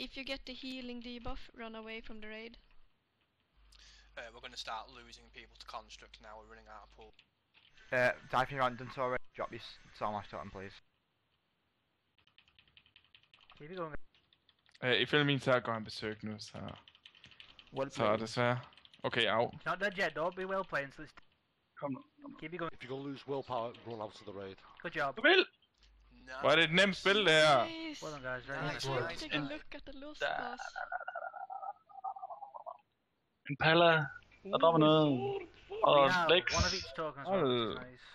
If you get the healing debuff, run away from the raid. We're going to start losing people to construct now. We're running out of pool. Typhon, you're on done already. Drop your Stormlash totem, please. Keep it going. Ifølge min så går han besøg nu, så... Well Så er det svært. Okay, au. It's not dead yet, don't be well playing, so Kom nu. keep it going. If you're gonna lose willpower, run out to the raid. Good job. Du vil! No. Hvor er det et nemt spil, det her. Nice. Well done, guys. Very Nice. nice. Let's take a look at the lost boss. En palla. Der dropper noget. We Og have Lex. one of each token as well, which is nice.